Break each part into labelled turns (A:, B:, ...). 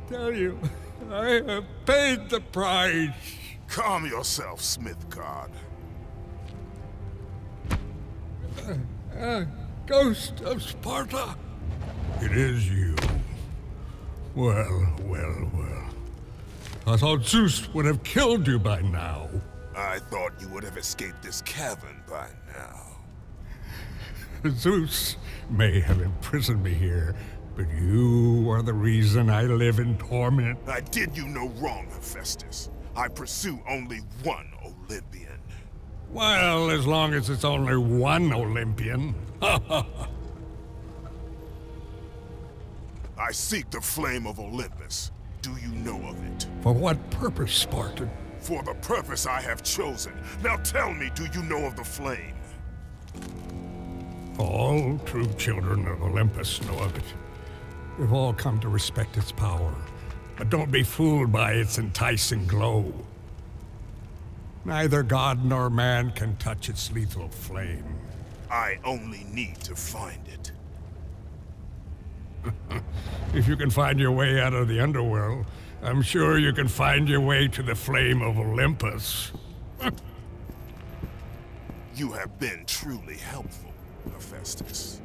A: tell you, I have paid the price.
B: Calm yourself, Smith God.
A: Ghost of Sparta. It is you. Well, well, well. I thought Zeus would have killed you by now.
B: I thought you would have escaped this cavern by now.
A: Zeus may have imprisoned me here, but you are the reason I live in torment.
B: I did you no wrong, Hephaestus. I pursue only one Olympian.
A: Well, as long as it's only one Olympian.
B: I seek the flame of Olympus. Do you know of it?
A: For what purpose, Spartan?
B: For the purpose I have chosen. Now tell me, do you know of the flame?
A: All true children of Olympus know of it. We've all come to respect its power, but don't be fooled by its enticing glow. Neither god nor man can touch its lethal flame.
B: I only need to find it.
A: If you can find your way out of the underworld, I'm sure you can find your way to the flame of Olympus.
B: You have been truly helpful, Hephaestus.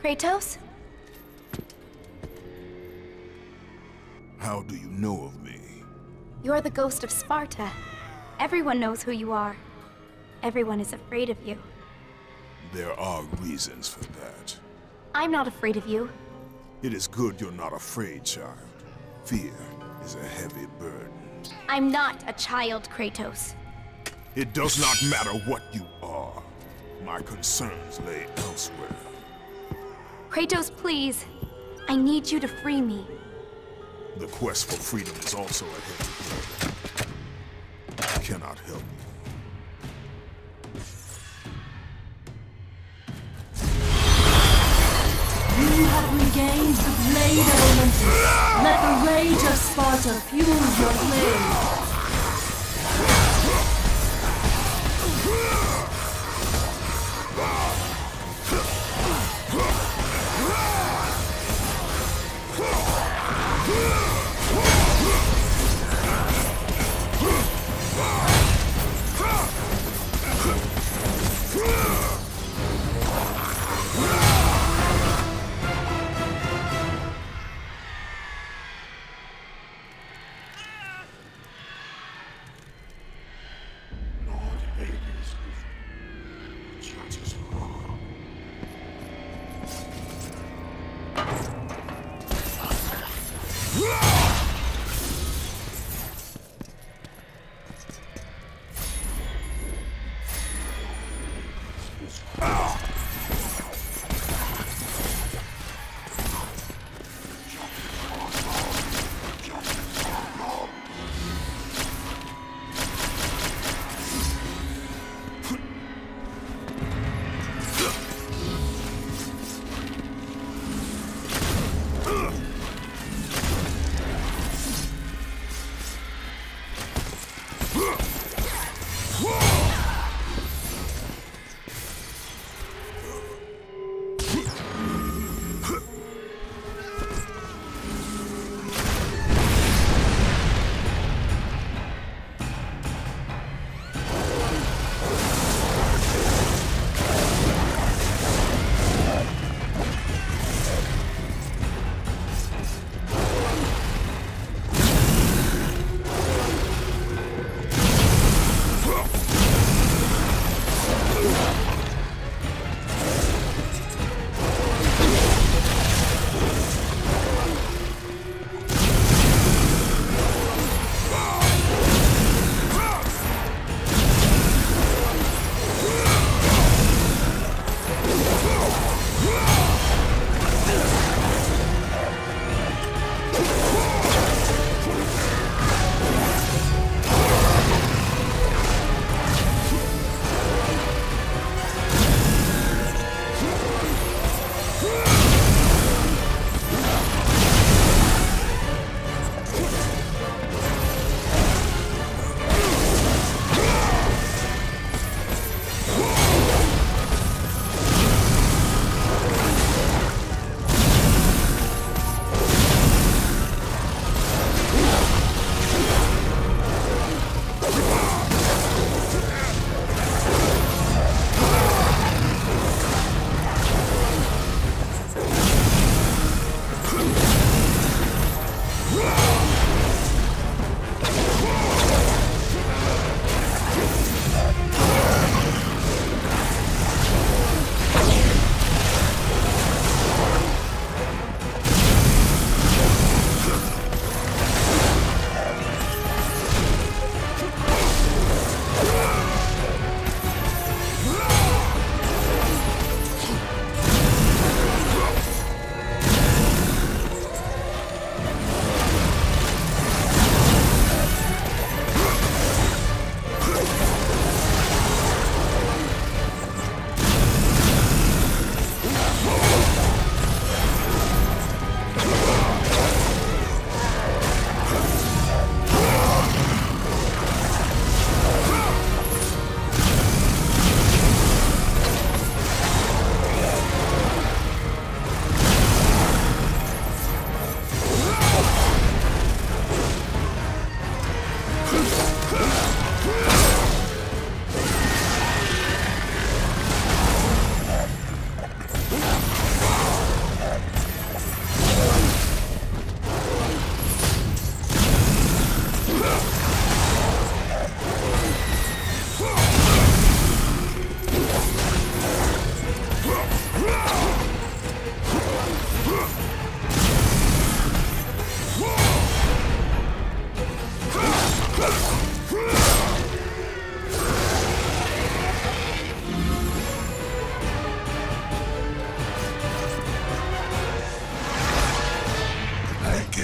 C: Kratos?
B: How do you know of me?
C: You're the ghost of Sparta. Everyone knows who you are. Everyone is afraid of you.
B: There are reasons for that.
C: I'm not afraid of you.
B: It is good you're not afraid, child. Fear is a heavy burden.
C: I'm not a child, Kratos.
B: It does not matter what you are. My concerns lay elsewhere.
C: Kratos, please. I need you to free me.
B: The quest for freedom is also a heavy burden. I cannot help you.
D: You have regained the blade of Olympus. Let the rage of Sparta fuel your blade.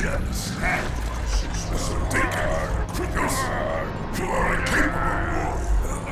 E: did understand. So take it, Kratos. You are a capable warrior.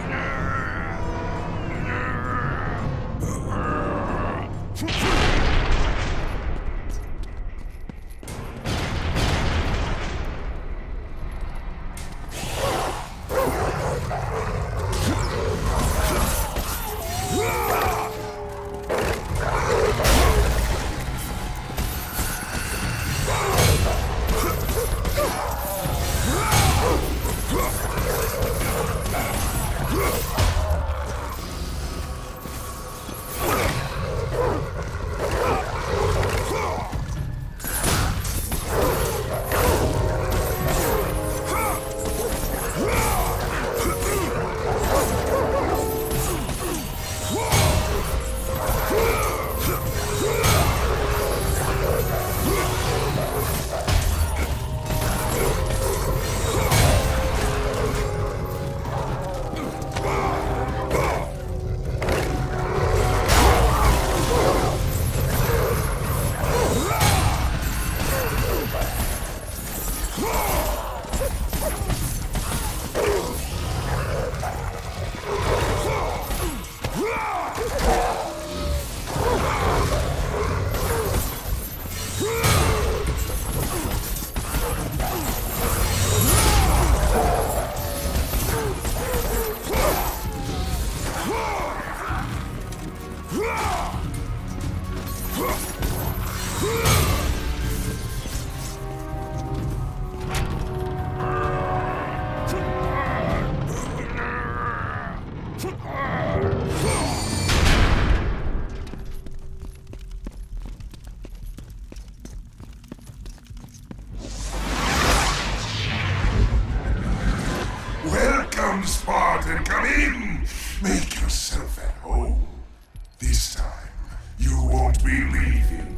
E: Welcome, Spartan, come in! Make yourself at home. This time, you won't be leaving.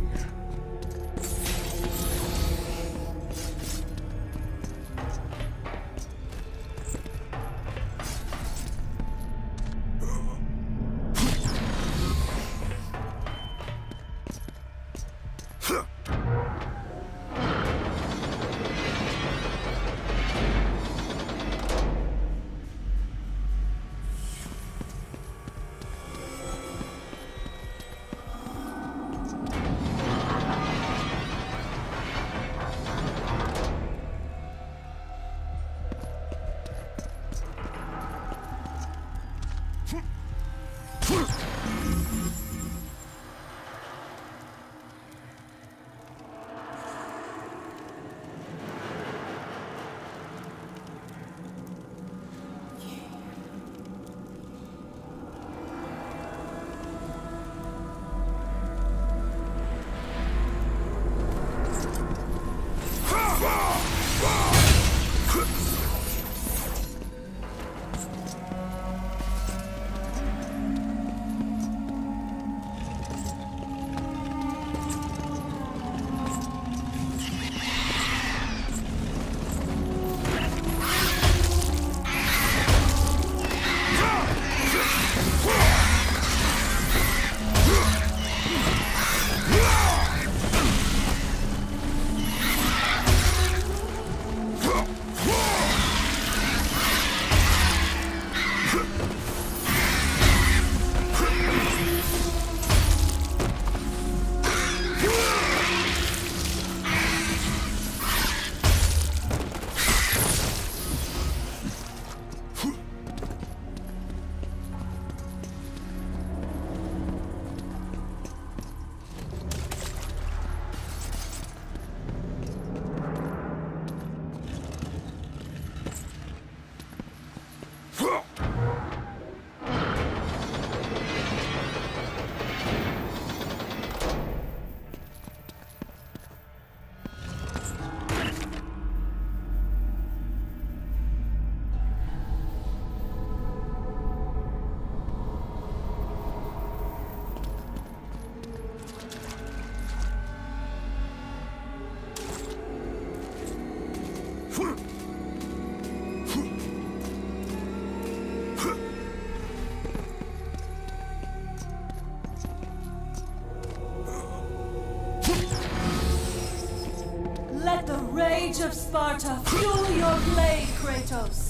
D: rage of Sparta fuel your blade, Kratos!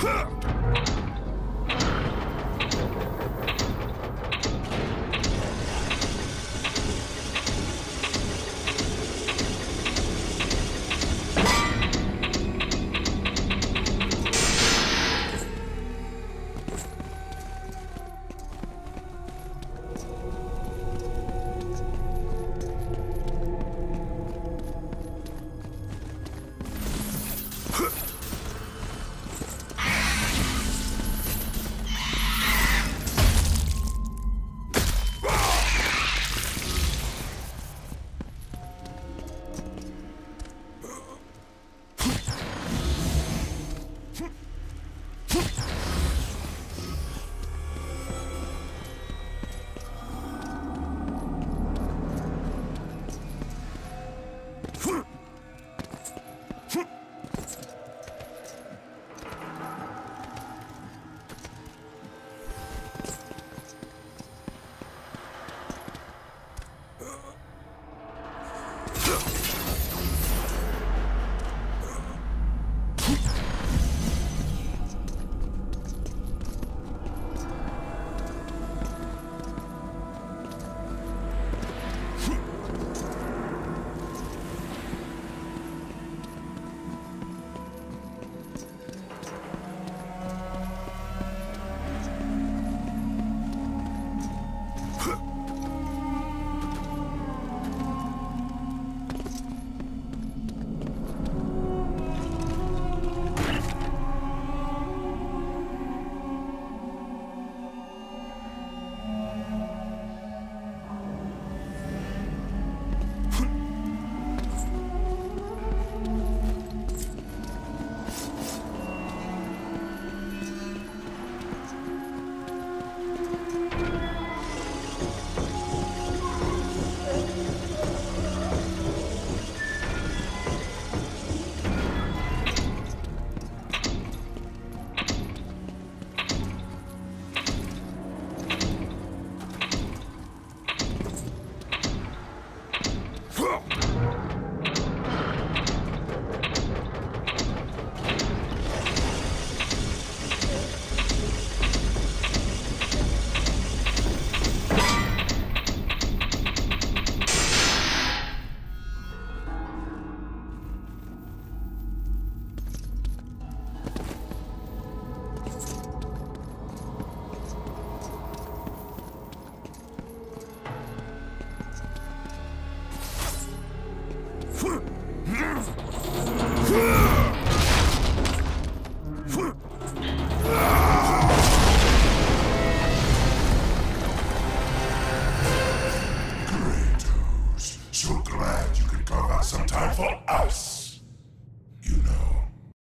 E: So glad